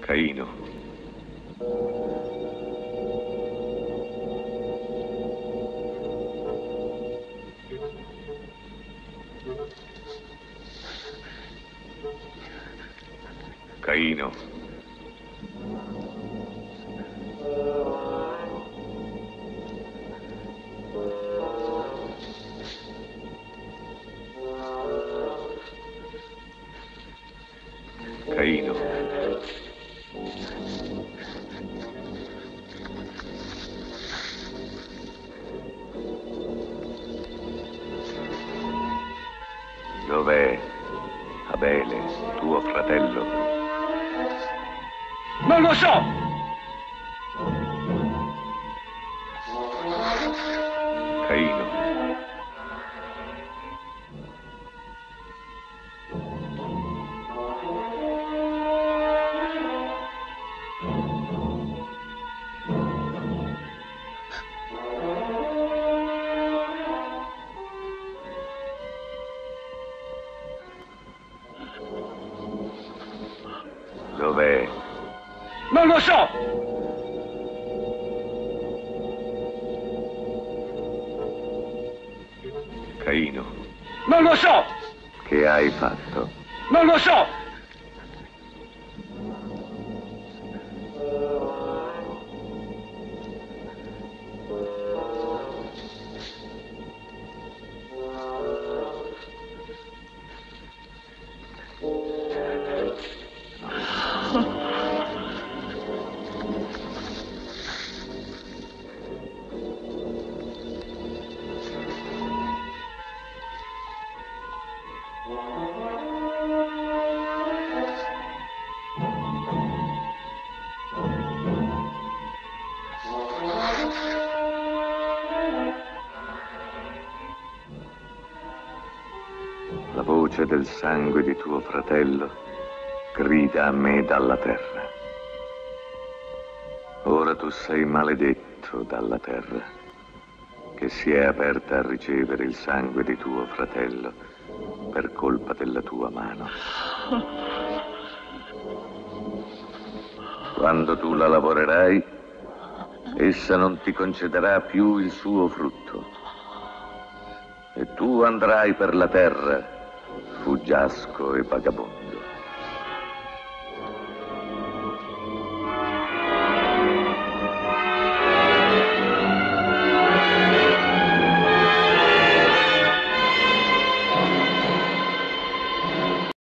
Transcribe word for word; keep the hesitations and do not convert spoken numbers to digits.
Caino. Caino. Caino. Dov'è Abele, tuo fratello? Non lo so! Caino. Dov'è? Non lo so! Caino. Non lo so! Che hai fatto? Non lo so! La voce del sangue di tuo fratello grida a me dalla terra. Ora tu sei maledetto dalla terra, che si è aperta a ricevere il sangue di tuo fratello per colpa della tua mano. Quando tu la lavorerai, essa non ti concederà più il suo frutto. E tu andrai per la terra, fuggiasco e vagabondo.